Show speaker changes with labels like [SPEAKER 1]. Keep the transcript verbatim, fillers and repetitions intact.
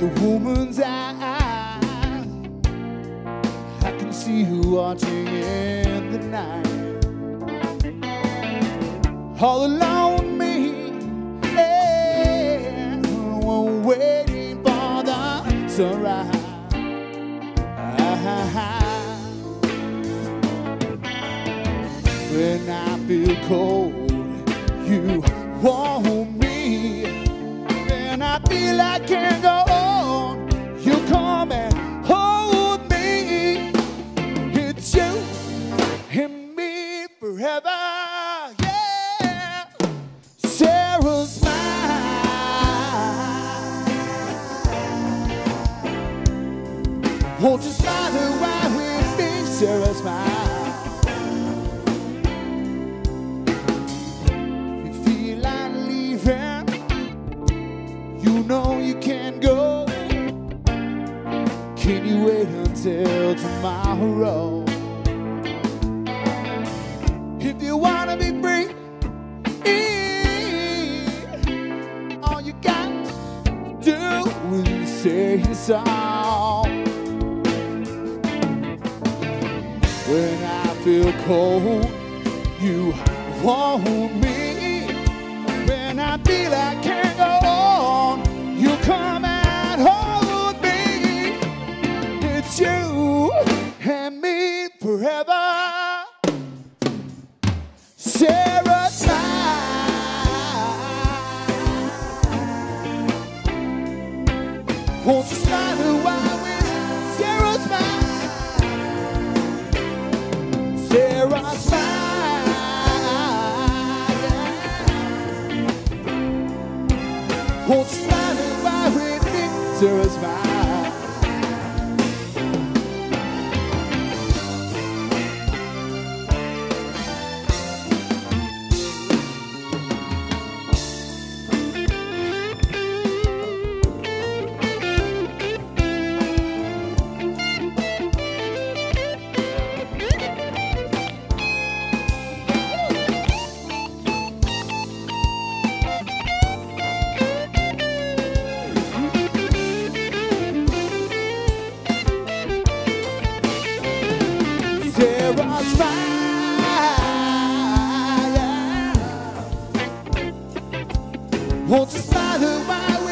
[SPEAKER 1] the woman's eyes, I can see her watching in the night, all alone with me, and waiting for the sunrise. When I feel cold, you warm me. When I feel I can't go on, you come and hold me. It's you and me forever, yeah. Sarah's smile. Won't you smile a while with me, Sarah's smile. You know you can't go. Can you wait until tomorrow? If you wanna be free, all you got to do is say so. When I feel cold, you want me. When I feel I can't go on, you come and hold me. It's you and me forever. Sarah smile. Won't you smile a while with Sarah smile? Sarah smile. Won't you smile and ride with me, Sarah smile. Sarah smile. Won't you smile a while?